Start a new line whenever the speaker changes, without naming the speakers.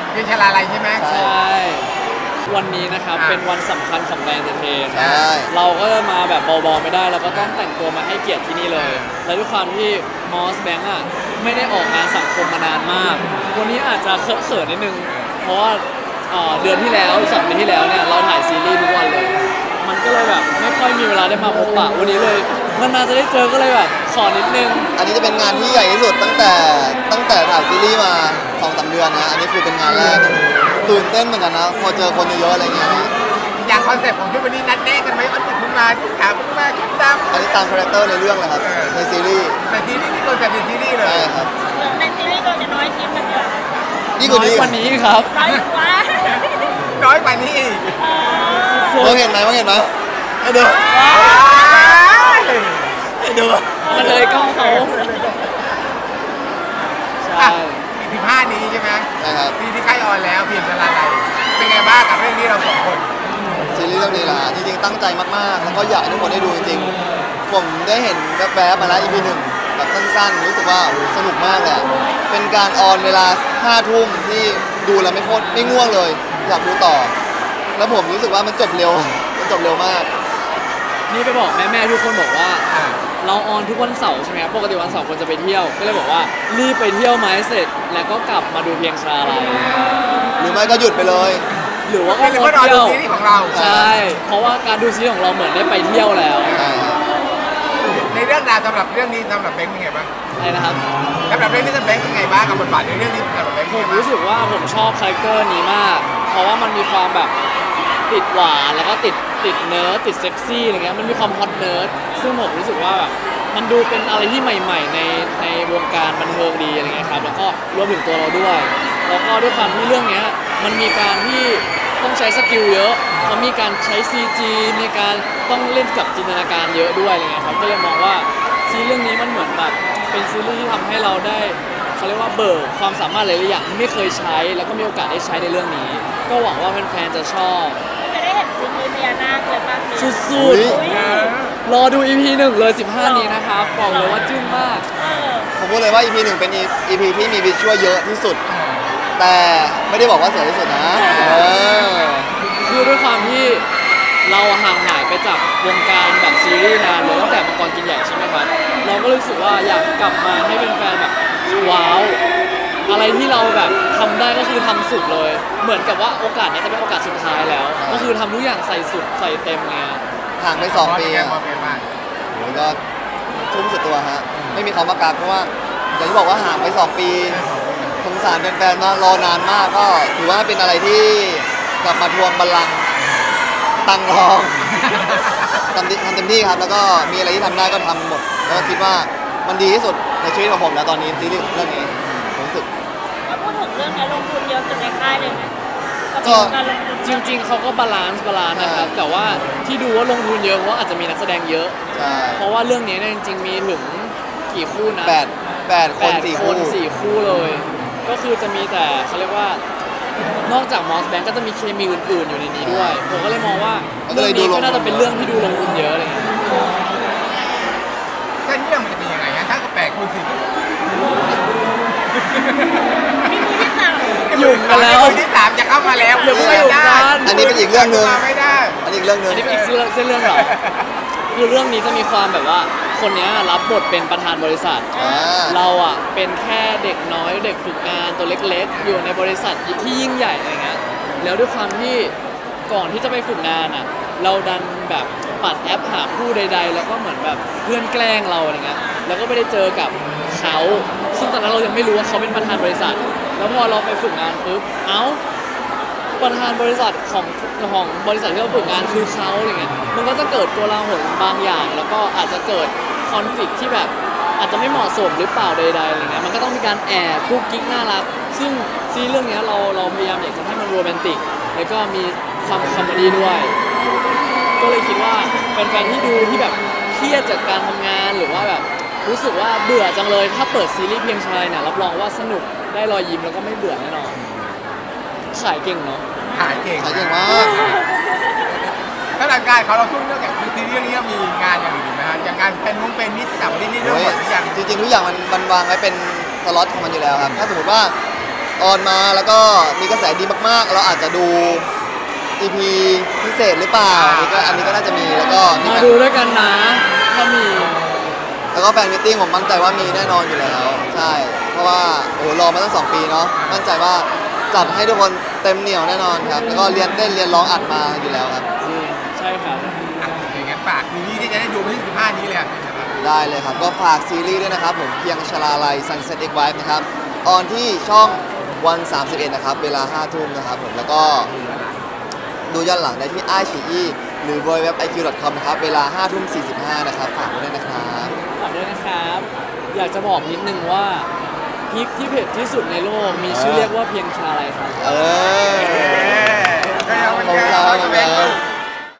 เพียงชลาลัยใช่ไหม
ใช่วันนี้นะครับเป็นวันสำคัญของแบรนด์เอนเตอร์เทนเราก็จะมาแบบเบาๆไม่ได้เราก็ต้องแต่งตัวมาให้เกียรติที่นี่เลยและด้วยความที่มอสแบงก์อ่ะไม่ได้ออกงานสังคมมานานมากวันนี้อาจจะเขินๆนิดนึงเพราะว่าเดือนที่แล้ว2 เดือนที่แล้วเนี่ยเราถ่ายซีรีส์ทุกวันเลยมันก็เลยแบบไม่ค่อยมีเวลาได้มาพบปะวันนี้เลยนานๆจะได้เจอก็เลยแบบขอนิดนึง
อันนี้จะเป็นงานที่ใหญ่ที่สุดตั้งแต่ถ่ายซีรีส์มา2-3 เดือนนะอันนี้คือเป็นงานแรกตื่นเต้นเหมือนกันนะพอเจอคนเยอะๆอะไรเงี้ย
อย่างคอนเซ็ปต์ของชุดวันนี้นัดแนะกันไหมอันนี้คุณมาชุดขาวคุณมาชุดดำ
อันนี้ตามคาแรคเตอร์ในเรื่องเลยครับในซีรีส์
นี่คอนเซ็ปต์ในซีรีส์เลย
ใช่ครับ
ในซีรีส์เราจะน้อยชิ้นมันเยอะ
นี่กว่านี้
ครับ
น้อยกว่า
น้อยกว่านี้อีก
ว่าเห็นไหมให้ดู
มาเลยกล้องเขาใช่
15นี้ใช่ไหม
ใช่ครับ
ที่ใกล้ออนแล้วเพียงชลาลัยเป็นไงบ้างกับเรื่องนี้เรา2 คน
ซีรีส์เรื่องนี้ล่ะจริงๆตั้งใจมากๆแล้วก็อยากให้ทุกคนได้ดูจริงๆผมได้เห็นแวบๆมาแล้ว EP 1แบบสั้นๆรู้สึกว่าสนุกมากเลยเป็นการออนเวลา 5 ทุ่มที่ดูแล้วไม่ง่วงเลยอยากดูต่อแล้วผมรู้สึกว่ามันจบเร็วมาก
นี่ไปบอกแม่ๆทุกคนบอกว่าเราออนทุกวันเสาร์ใช่ไหมครับปกติวันเสาร์คนจะไปเที่ยวก็เลยบอกว่ารีบไปเที่ยวมาให้เสร็จแล้วก็กลับมาดูเพียงชลาลัย
หรือไม่ก็หยุดไปเลย
หรือว่าก็
งดเที่ยวของเรา
ใช่เพราะว่าการดูซีรีส์ของเราเหมือนได้ไปเที่ยวแล้ว
ในเรื่องราวสำหรับเรื่องนี้สำหรับแบงค์เป็นไงบ้าง
อะไรนะครับ
สำหรับเรื่องนี้แบงค์เป็นไงบ้างกับบทบาทในเรื่องนี้สำหรับแบงค์
ผมรู้สึกว่าผมชอบคาแรคเตอร์นี้มากเพราะว่ามันมีความแบบติดหวานแล้วก็ติดเนิร์ดติดเซ็กซี่อะไรเงี้ยมันมีความฮอตเนิร์ดซึ่งผมรู้สึกว่าแบบมันดูเป็นอะไรที่ใหม่ๆในวงการบันเทิงดีอะไรเงี้ยครับแล้วก็รวมถึงตัวเราด้วยแล้วก็ด้วยความที่เรื่องนี้มันมีการที่ต้องใช้สกิลเยอะมันมีการใช้ CG มีการต้องเล่นกับจินตนาการเยอะด้วยอะไรเงี้ยครับก็เลยมองว่าซีรีส์เรื่องนี้มันเหมือนแบบเป็นซีรีส์ที่ทำให้เราได้เขาเรียกว่าเบิกความสามารถหลายๆอย่างที่ไม่เคยใช้แล้วก็มีโอกาสได้ใช้ในเรื่องนี้ก็หวังว่าแฟนๆจะชอบ
จะได้เห็นซีรีส์พญานาคเลยป่ะ
สุดๆรอดู EP 1เลย15นี้นะครับบอกเลยว่าจึ้งมาก
ผมพูดเลยว่า EP 1เป็น EP ที่มีวิชวลเยอะที่สุดแต่ไม่ได้บอกว่าสวยที่สุดนะ
คือด้วยความที่เราห่างหายไปจากวงการแบบซีรีส์นานเลยตั้งแต่มังกรกินใหญ่ใช่ไหมครับเราก็รู้สึกว่าอยากกลับมาให้เป็นแฟนแบบว้าวอะไรที่เราแบบทำได้ก็คือทำสุดเลยเหมือนกับว่าโอกาสนี้จะเป็นโอกาสสุดท้ายแล้วก็คือทำทุกอย่างใส่สุดใส่เต็มไง
ห่างไป2 ปีโอ้ยก็ทุ่มสุดตัวฮะไม่มีเขามากักเพราะว่าอย่างที่บอกว่าห่างไป2 ปีสงสารแฟนๆมากรอนานมากก็ถือว่าเป็นอะไรที่กลับมาทวงบัลลังก์ตังรองทำเต็มที่ครับแล้วก็มีอะไรที่ทำได้ก็ทำหมดแล้วก็คิดว่ามันดีที่สุดในชีวิตของผมแล้วตอนนี้ซีรีส์เรื่องนี้ผมรู้สึก
พูดถึงเรื่องนี้ลงทุนเยอะสุดในค่ายเลยไหม
ก็จริงๆเขาก็บาลานซ์นะครับแต่ว่าที่ดูว่าลงทุนเยอะเพราะอาจจะมีนักแสดงเยอะเพราะว่าเรื่องนี้เนี่ยจริงๆมีถึงกี่คู่นะ
8 คน4
คู่เลยก็คือจะมีแต่เขาเรียกว่านอกจากมอสแบงก์ก็จะมีเคมีอื่นๆอยู่ในนี้ด้วยผมก็เลยมองว่าเรื่องนี้ก็น่าจะเป็นเรื่องที่ดูลงทุนเยอะอะไรเงี้ย
เส้นเรื่องมันจะเป็นยังไงถ้าก็8 คูณ 4
มีมือที่3
อยู่กันแล้ว
มือที่3จะเข้ามาแล้ว
อันนี้เป็นอีกเรื่องนึงอันนี้อีกเรื่องนึง
อันนี้เป็นอีกเส้นเรื่องเหรอคือเรื่องนี้จะมีความแบบว่าคนนี้รับบทเป็นประธานบริษัทเราอ่ะเป็นแค่เด็กน้อยเด็กฝึกงานตัวเล็กๆอยู่ในบริษัทที่ยิ่งใหญ่อะไรเงี้ยแล้วด้วยความที่ก่อนที่จะไปฝึกงานอ่ะเราดันแบบปัดแอปหาคู่ใดๆแล้วก็เหมือนแบบเพื่อนแกล้งเราอะไรเงี้ยแล้วก็ไม่ได้เจอกับเขาซึ่งตอนนั้นเรายังไม่รู้ว่าเขาเป็นประธานบริษัทแล้วพอเราไปฝึกงานปุ๊บประธานบริษัทของบริษัทที่เราฝึกงานคือเขาอะไรเงี้ยมันก็จะเกิดโกลาหลบางอย่างแล้วก็อาจจะเกิดคอนฟลิกต์ที่แบบอาจจะไม่เหมาะสมหรือเปล่าใดๆอะไรเงี้ยมันก็ต้องมีการแอบกุ๊กกิ๊กน่ารักซึ่งซีเรื่องนี้เราพยายามอยากจะให้มันโรแมนติกแล้วก็มีความคอมเมดี้ด้วยก็เลยคิดว่าแฟนๆที่ดูที่แบบเครียดจากการทำงานหรือว่าแบบรู้สึกว่าเบื่อจังเลยถ้าเปิดซีรีส์เพียงชายเนี่ยรับรองว่าสนุกได้รอยยิ้มแล้วก็ไม่เบื่อแน่นอนขายเก่งเนาะ
ขายเก่ง
มาก
ถ้าหลังการเขาเราทุ่งนอกจากซีรีส์นี้มีงานอย่างอื่นไหมฮะอย่างงานเป็นนิดต่างประเทศนี่เรื่องหมดหรือยัง
จริงๆทุกอย่างมันวางไว้เป็นสล็อตของมันอยู่แล้วครับถ้าสมมติว่าออนมาแล้วก็มีกระแสดีมากๆ เราอาจจะดู EP พิเศษหรือเปล่าอันนี้ก็น่าจะมีแล้วก็มี
มาดูด้วยกันนะถ้ามี
แล้วก็แฟนมิทติ้งผมมั่นใจว่ามีแน่นอนอยู่แล้วใช่เพราะว่าโอ้โหรอมาตั้ง2 ปีเนาะมั่นใจว่าจัดให้ทุกคนเต็มเหนียวแน่นอนครับแล้วก็เรียนเต้นเรียนร้องอัดมาอยู่แล้วครับ
ใช่ครับ
อย่างงั้นฝากซีรีส์ที่จะได้ดูวันที่15นี้เลยครับ
ได้เลยครับก็ฝากซีรีส์ด้วยนะครับผมเพียงชลาลัย Sunset X Wife นะครับออนที่ช่องวัน31นะครับเวลา 5 ทุ่มนะครับผมแล้วก็ดูย้อนหลังได้ที่ iQIYI หรือ www.iq.com นะครับเวลา 5 ทุ่ม 45นะครับฝากไว้ด้วยนะครับ
ฝากด้วยนะครับ อยากจะบอกนิดนึงว่าพริกที่เผ็ดที่สุดในโลกมีชื่อเรียกว่าเพียงชาอะไรครับ
เออ
ก็ยังเป็น
ขอบคุณ
แค่
ครับ
คอมเมนต์